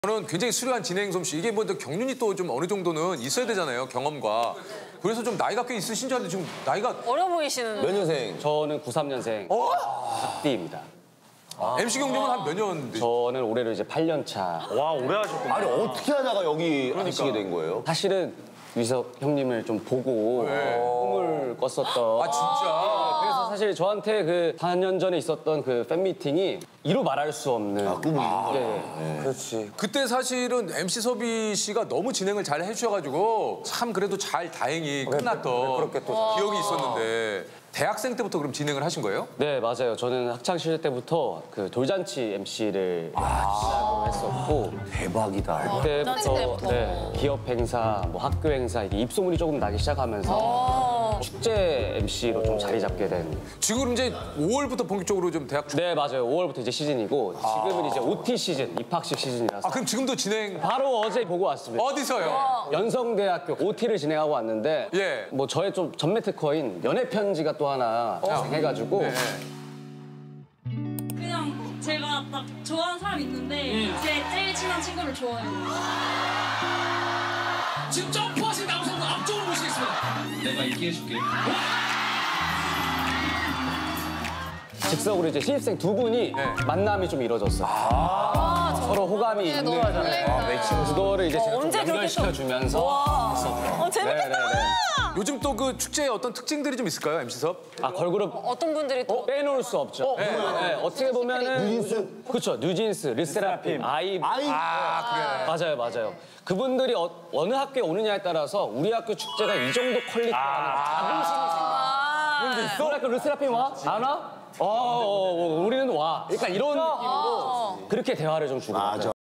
저는 굉장히 수려한 진행 솜씨. 이게 뭐 경륜이 또 좀 어느 정도는 있어야 되잖아요, 경험과. 그래서 좀 나이가 꽤 있으신 줄 알았는데 지금 나이가 어려 보이시는. 몇 년생? 저는 93년생 학디입니다. MC 경님은 한 몇 년? 저는 올해로 이제 8년 차. 와, 오래 하셨구나. 아니 어떻게 하다가 여기 하시게 된 거예요? 사실은 유석 형님을 좀 보고 꿈을 꿨었던. 아 진짜? 그래서 사실 저한테 그 4년 전에 있었던 그 팬미팅이 이루 말할 수 없는. 꿈이 있는 네. 그렇지. 그때 사실은 MC 섭이 씨가 너무 진행을 잘 해주셔가지고 참 그래도 잘 다행히 끝났던 그렇게 또 기억이 있었는데 대학생 때부터 그럼 진행을 하신 거예요? 네, 맞아요. 저는 학창 시절 때부터 그 돌잔치 MC를 시작으로 했었고 대박이다. 그때부터 네, 기업 행사, 뭐 학교 행사 이게 입소문이 조금 나기 시작하면서 축제 MC로 좀 자리 잡게 된. 지금 이제 5월부터 본격적으로 좀 대학 네, 맞아요. 5월부터 이제 시즌이고 지금은 이제 OT 시즌, 입학식 시즌이라서. 그럼 지금도 진행 바로 어제 보고 왔습니다. 어디서요? 연성대학교 OT를 진행하고 왔는데 예. 뭐 저의 좀 전매 특허인 연애 편지가 또 하나 해가지고 네. 그냥 제가 딱 좋아하는 사람 있는데 제 제일 친한 친구를 좋아해요. 지금 점프하신 남성분 앞쪽으로 모시겠습니다. 내가 얘기해줄게. 즉석으로 이제 신입생 두 분이 만남이 좀 이루어졌어요. 서로 호감이 있는 그거를 이제 제가 좀 언제 그렇게 연결시켜주면서 재밌겠다. 네네네. 요즘 또 그 축제에 어떤 특징들이 좀 있을까요, MC 섭? 걸그룹 어떤 분들이 또 빼놓을 수 없죠. 네, 어떻게 보면은 뉴진스, 그렇죠. 뉴진스, 르세라핌, 아이브. 맞아요, 맞아요. 그분들이 어느 학교에 오느냐에 따라서 우리 학교 축제가 이 정도 퀄리티라는 자부심이 있어요. 우리 학교 르세라핌 와? 안 와? 우리는 와. 그러니까 이런 느낌으로 그렇게 대화를 좀 주고.